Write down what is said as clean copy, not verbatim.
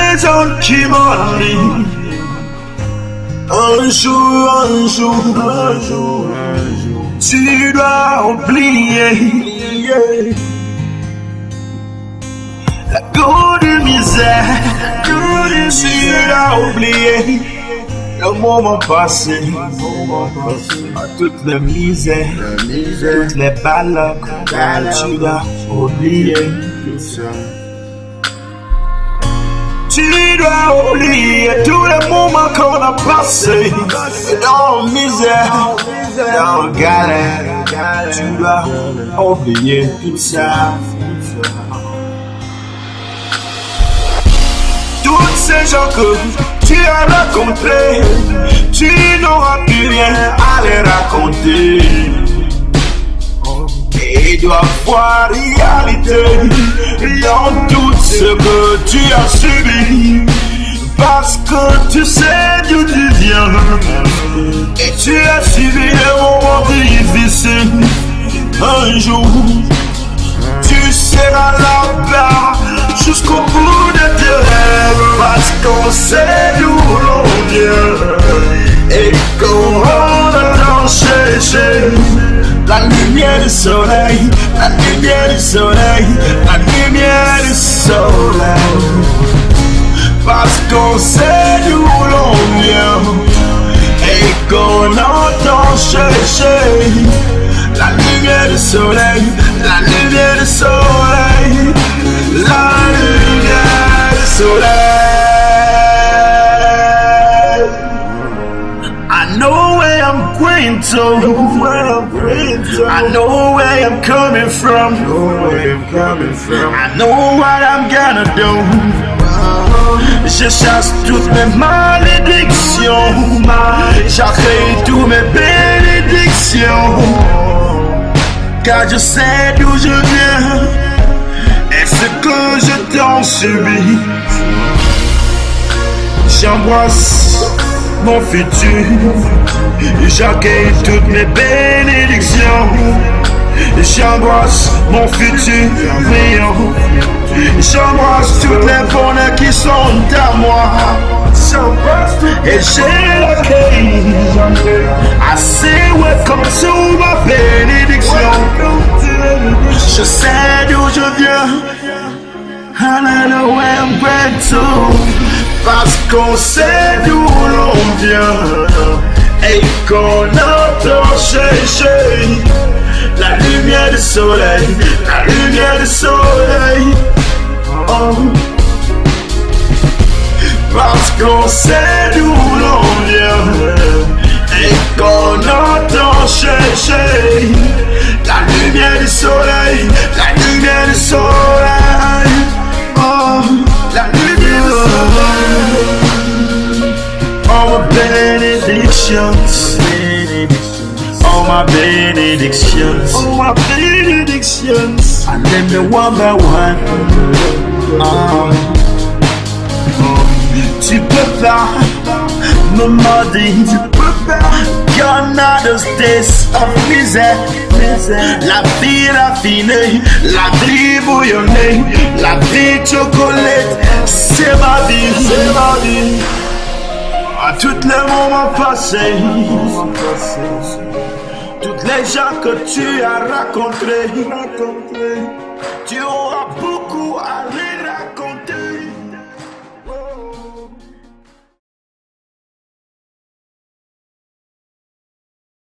ces gens qui m'ont dit un jour, tu dois oublier la grande misère, tu dois oublier le moment passé, toutes les misères, toutes les balles, tu dois oublier tout ça. Tu dois oublier tous les moments qu'on a passés dans la misère, dans la galère. Tu dois oublier tout ça. Tous ces gens que tu as rencontrés, tu n'auras plus rien à les raconter. Et dois voir réalité dans tout ce que tu as subi, parce que tu sais d'où tu viens et tu as subi des moments difficiles. Un jour tu seras là-bas jusqu'au bout de tes rêves, parce qu'on sait d'où l'on vient et qu'on entend chercher la lumière du soleil, la lumière du soleil, la lumière du soleil. Parce qu'on sait d'où l'on vient et qu'on entend chercher la lumière du soleil, la lumière du soleil, la lumière du soleil. I know where I'm going to, I know where I'm coming from, I know what I'm gonna do. Je chasse toutes mes malédictions, j'accueille toutes mes bénédictions, car je sais d'où je viens et ce que je t'en subis. J'embrasse mon futur, j'accueille toutes mes bénédictions. J'embrasse mon futur brillant, j'embrasse toutes les bonheurs qui sont à moi, et j'ai l'accueil assez welcome to ma bénédiction. Je sais d'où je viens, and I know where I'm going to, parce qu'on sait d'où l'on vient et qu'on entend chercher la lumière du soleil, la lumière du soleil. Oh. Parce qu'on sait d'où l'on vient et qu'on entend chercher la lumière du soleil, la lumière du soleil. Oh, la lumière du soleil. Oh, my benedictions, all my benedictions, I name them one by one. Tu peux pas me maudire, y'en a de days of misère. La vie raffinée, la vie bouillonnée, la vie chocolate, c'est ma vie, c'est ma vie. À tous les moments passés, toutes les gens que tu as rencontrés, tu auras beaucoup à rire.